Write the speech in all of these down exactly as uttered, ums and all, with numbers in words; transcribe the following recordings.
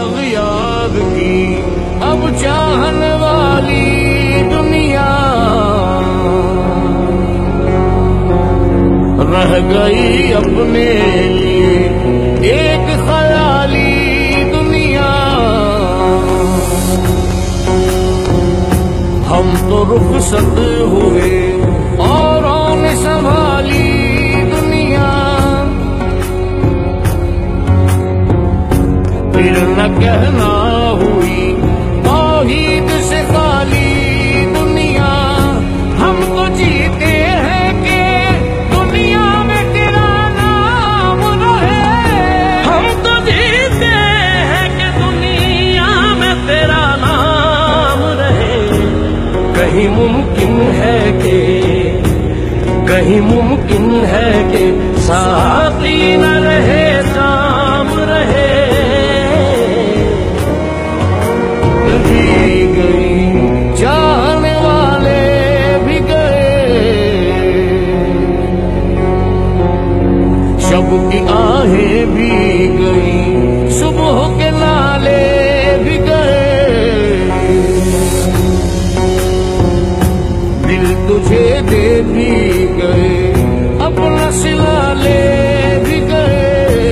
दाग याद की अब चाहने वाली दुनिया रह गई अपने लिए एक ख्याली दुनिया। हम तो रुखसत हुए औरों ने संभाली दुनिया, फिर न कहना हुई तौहीद से खाली दुनिया। हम तो जीते हैं कि दुनिया में तेरा नाम रहे, हम तो जीते हैं कि दुनिया में तेरा नाम रहे। कहीं मुमकिन है कि कहीं मुमकिन है कि साथी न रहे शाम रहे। भी गई जाने वाले भी गए, शब की आहें भी गई, सुबह के नाले भी गए। दिल तुझे दे भी गए, अपना सिला ले भी गए।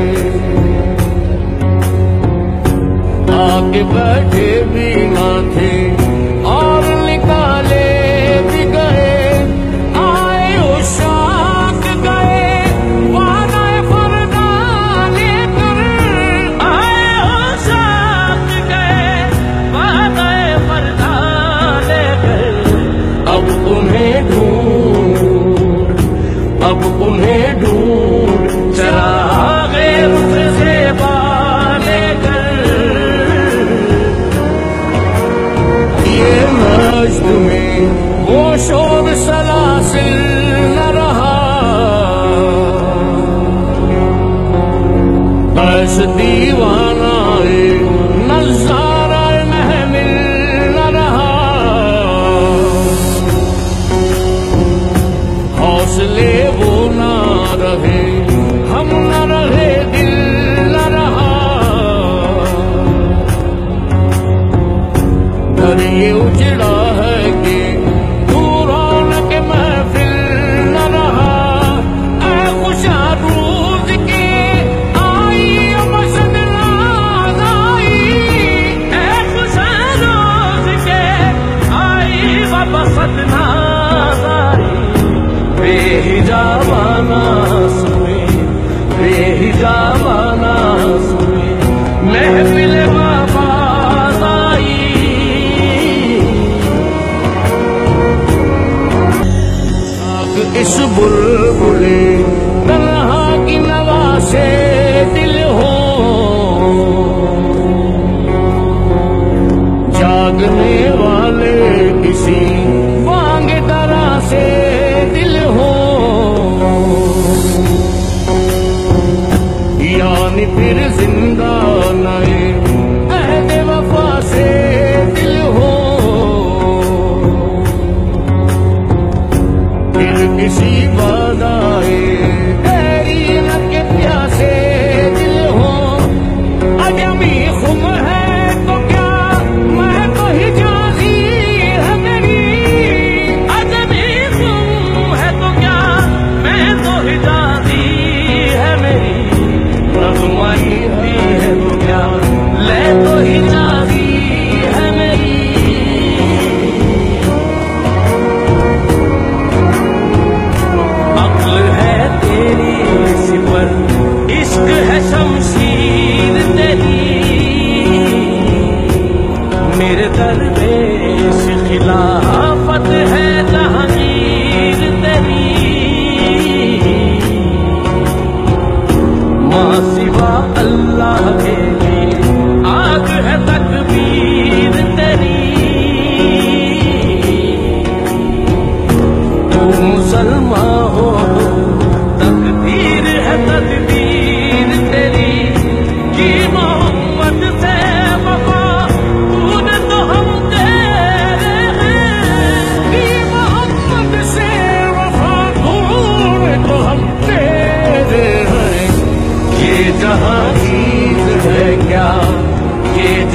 आके बैठे भी ना थे और निकाले भी गए। आए उशाक गए वादा फरदा लेकर, आए उशाक गए वादा फरदा लेकर। अब उन्हें ढूंढ अब उन्हें ढूंढ चरागे रुख से बाले कर। ये मजद में वो शोर सलासिल न रहा, बस दीवाना नज़ारा महमिल न रहा। हौसले वो ना रहे, हम न रहे, दिल न रहा। घर ये उजड़ा है कि तू रौनक महफिल न रहा। ऐ खुशा रोज के आई मसद नाज आई, ऐ खुशा रोज के आई बसत नाज आई। बेहिजाबाना सुने बेहिजाबाना सुने महफिल बाबाज़ आई। आग इस बुलबुले तन्हा की नवा से दिल हो, जागने वाले किसी बांग दरा से दिल हो। यानी फिर जिंदा नए अहद वफा से दिल हो, फिर किसी वादाए तेरी न के प्यासे दिल हो। अजमी खुम है तो क्या मैं तो हिजाज़ी है मेरी, अजमी तुम है तो क्या मैं तो हिजाज़ी है मेरी। रज़्माई भी है तो क्या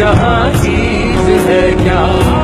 यहाँ चीज है क्या।